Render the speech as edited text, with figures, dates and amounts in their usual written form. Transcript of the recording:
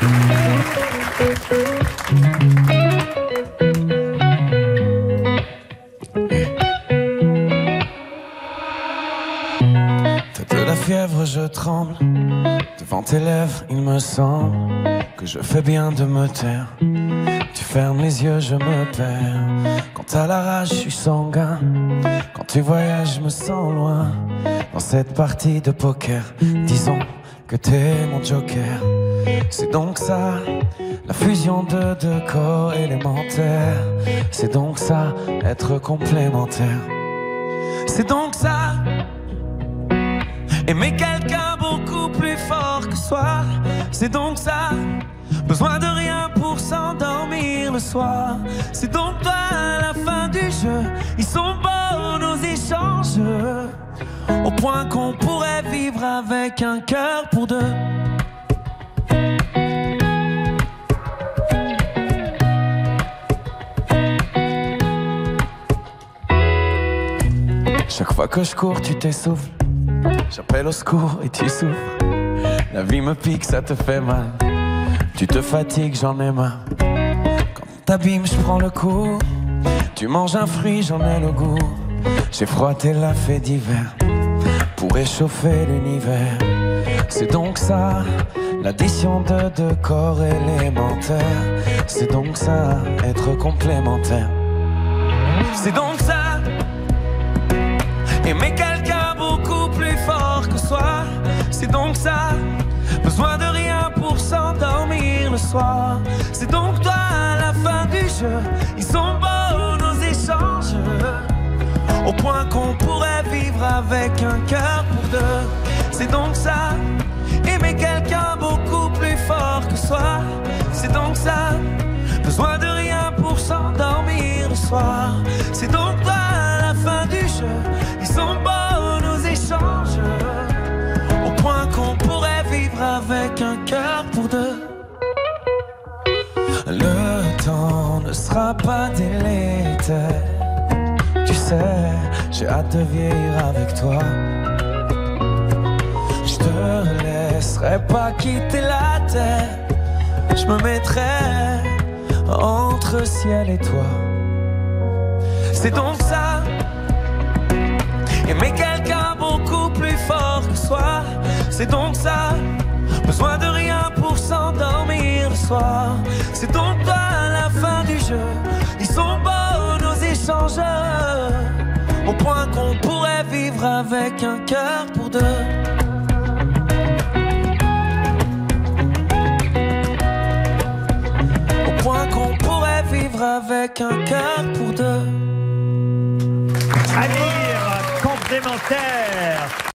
T'as de la fièvre, je tremble. Devant tes lèvres, il me semble que je fais bien de me taire. Tu fermes les yeux, je me perds. Quand t'as la rage, je suis sanguin. Quand tu voyages, je me sens loin. Dans cette partie de poker, disons que t'es mon joker. C'est donc ça, la fusion de deux corps élémentaires. C'est donc ça, être complémentaire. C'est donc ça, aimer quelqu'un beaucoup plus fort que soi. C'est donc ça, besoin de rien pour s'endormir le soir. C'est donc toi à la fin du jeu. Ils sont beaux nos échanges, au point qu'on pourrait vivre avec un cœur pour deux. Chaque fois que je cours, tu t'essouffles. J'appelle au secours et tu souffres. La vie me pique, ça te fait mal. Tu te fatigues, j'en ai marre. Quand t'abîmes, je prends le coup. Tu manges un fruit, j'en ai le goût. J'ai froissé la fée d'hiver pour réchauffer l'univers. C'est donc ça, l'addition de deux corps élémentaires. C'est donc ça, être complémentaire. C'est donc ça, aimer quelqu'un beaucoup plus fort que soi. C'est donc ça, besoin de rien pour s'endormir le soir. C'est donc toi à la fin du jeu. Ils sont beaux nos échanges, au point qu'on pourrait vivre avec un cœur pour deux. C'est donc ça, aimer quelqu'un beaucoup plus fort que soi. C'est donc ça, besoin de rien pour s'endormir le soir. C'est donc toi à la fin du jeu. Ils sont beaux nos échanges, au point qu'on pourrait vivre avec un cœur pour deux. Le temps ne sera pas délétère. Tu sais, j'ai hâte de vieillir avec toi. Je te laisserai pas quitter la terre. Je me mettrai entre ciel et toi. C'est donc ça, aimer quelqu'un beaucoup plus fort que soi. C'est donc ça, besoin de rien pour s'endormir le soir. C'est donc toi à la fin du jeu. Ils sont beaux nos échanges, au point qu'on pourrait vivre avec un cœur pour deux. Au point qu'on pourrait vivre avec un cœur pour deux. À lire, complémentaire.